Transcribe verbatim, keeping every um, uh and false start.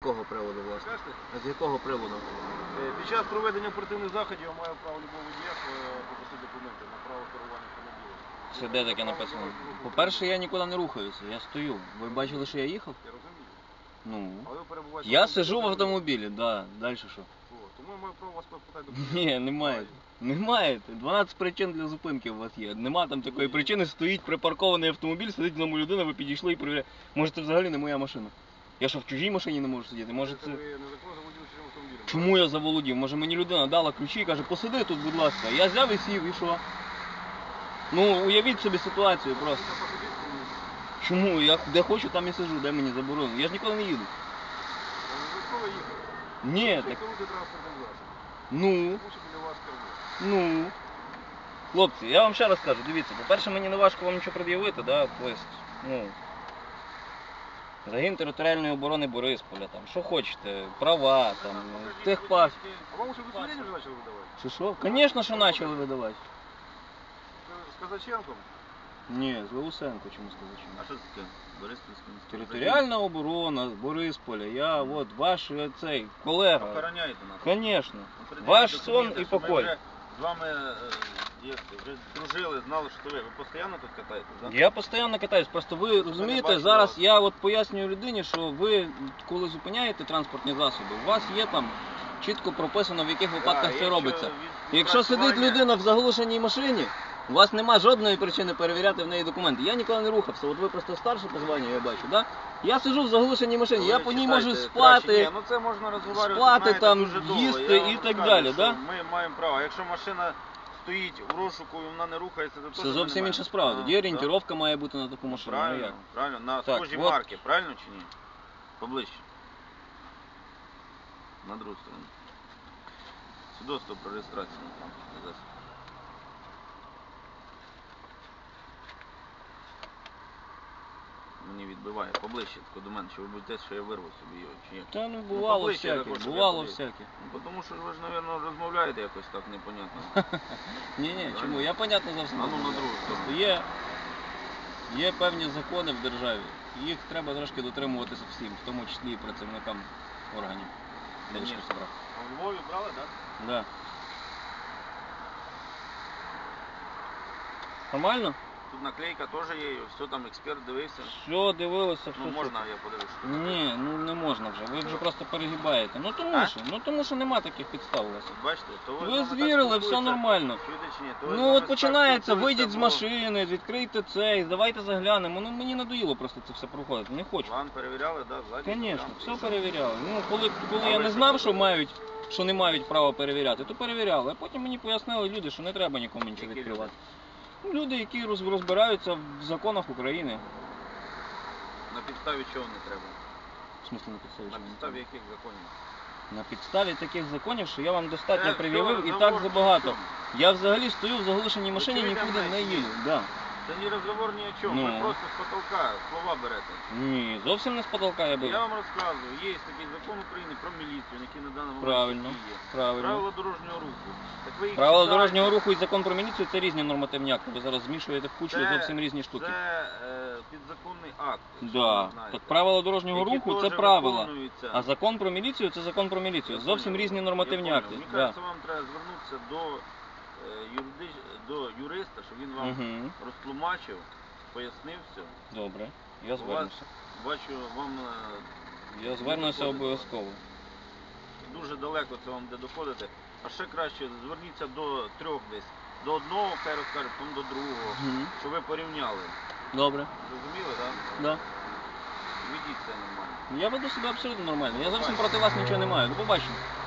якого приводу, власне? Скажете? А з якого приводу? Е, Під час проведення оперативних заходів я маю право любого водія е, попросити документи на право керування автомобілем. Це де таке написано? По-перше, я нікуди не рухаюся, я стою. Ви бачили, що я їхав? Я розумію. Ну. Але ви перебуваєте... Я сижу в автомобілі, да. Далі що? О, тому я маю право вас попитати документи. Ні, немає. Немає. дванадцять причин для зупинки у вас є. Нема там такої причини, стоїть припаркований автомобіль, сидить в ньому людина, ви підійшли і перевіряєте. Може це взагалі не моя машина? Я що, в чужій машині не можу сидіти? Може це... Ви незаконно заводили чужим автомобілем. Чому я заволодів? Може мені людина дала ключі і каже, посиди тут, будь ласка. Я взяв і сів, і що? Ну, уявіть собі ситуацію просто. Чому? Я де хочу, там і сижу, де мені заборонено. Я ж ніколи не їду. Ви їхали? Ні, Це так... керуйте транспортним засобом. Ну, Хочу біля вас керувати. ну. Хлопці, я вам ще раз кажу, дивіться, по-перше, мені не важко вам нічого пред'явити, да, тобто, ну, загін територіальної оборони Борисполя, там, що хочете, права, там, техпас. А вам уже удостоверение вже почали видавати? Що, що? Звісно, що почали видавати. З Казаченком? Ні, з Леусенко, чому сказати? А що це таке? Бориспільська міська Територіальна оборона з Борисполя, я, от, ваш, е, цей, колега. Охороняєте нас? Звісно. Ну, передайте Ваш сон документи, і що ми покой. вже З вами е, як це, вже дружили, знали, що ви. Ви постійно тут катаєтесь, так? Я постійно катаюсь, просто ви розумієте, бачили зараз вас. я от пояснюю людині, що ви, коли зупиняєте транспортні засоби, у вас є там чітко прописано, в яких випадках це робиться. Якщо сидить людина в заглушеній машині, у вас нема жодної причини перевіряти в неї документи. Я ніколи не рухався, от ви просто старше по званню, я бачу, да? Я сиджу в заглушеній машині, я по ній можу спати. Ні, ну це можна розговорювати, спати знаєте, там, дуже довго. їсти Я вам і так розказую, далі, що да? Ми маємо право. А якщо машина стоїть в розшуку і вона не рухається, то Це теж зовсім ми інша не справа. маємо. Тоді А, орієнтировка має бути на таку да. машину. Ну, Правильно, як? правильно. На Так, схожі от. марки, правильно чи ні? Поближче. На другу сторону. Свідоцтво про реєстрацію на транспортний засіб. Мені відбиває поближче тако до мене, що ви будете, що я вирву собі його, чи ні? Та ну бувало поближче всяке, також, щоб я бувало подивився. всяке. Ну, тому що ви ж, мабуть, розмовляєте якось так непонятно. Ні-ні, чому? Я понятно зовсім. А ну на розумію. другу сторону. Тобто є, є певні закони в державі, і їх треба трошки дотримуватися всім, в тому числі і працівникам органів. Ні, ні. внутрішніх справ. А в Львові брали, так? Да. Нормально? Тут наклейка теж є, все там експерт дивився. Все, дивилися, все. Ну все. можна, я подивлюся. Ні, ну не можна вже, ви вже просто перегибаєте. Ну тому А? що, ну тому що нема таких підстав у вас. Бачите, то ви, Ви з нами так звірили, все спілкуєтеся. нормально. Чуєте чи ні? То ви з Ну нами от так починається, спілкуєтеся, вийдіть з бо машини, відкрийте цей, давайте заглянемо. Ну мені надоїло просто це все проходити, не хочу. Вам перевіряли, да, ззаді? Звісно, там, все і перевіряли. Ну коли, коли А я ви не що знав, що подумали? мають, що не мають права перевіряти, то перевіряли. А потім мені пояснили люди, що не треба нікому нічого Які відкривати. Ну, люди, які роз- розбираються в законах України. На підставі чого не треба? В смысле на підставі? На чого не підставі треба? яких законів? На підставі таких законів, що я вам достатньо Це пред'явив все і так розговор забагато. ні о чому. Я взагалі стою в заглушеній машині, чуєте нікуди мене не чи ні? їду. Да. Це не розговор ні о чому, Ну. ви просто з потолка слова берете. Ні, зовсім не з потолка я беру. Я вам розказую, є такий закон України про міліцію, який на даному Правильно, момент діє. правильно. Правила дорожнього руху. Так ви їх Правила читайте. дорожнього руху і закон про міліцію це різні нормативні акти. Ви зараз змішуєте в кучу Це- зовсім різні штуки. Це е, підзаконний акт. якщо Да. ви знаєте. Так правила дорожнього Які руху це теж правила. виконуються. А закон про міліцію це закон про міліцію. Я Зовсім понял. різні Я нормативні понял. акти. Мені Да. кажеться, вам треба звернутися до, е, юридич... до юриста, щоб він вам Угу. розтлумачив, пояснив все. Добре, я У вас, звернуся. бачу, вам е, Я звернуся доходить. обов'язково. Дуже далеко це вам де доходити. А ще краще зверніться до трьох десь. До одного, хай розкаже, потім до другого. Мгм. Щоб ви порівняли. Добре, Зрозуміли, так? да. Ведіть це нормально. Я веду себе абсолютно нормально. Я зовсім проти вас нічого не маю. До побачення.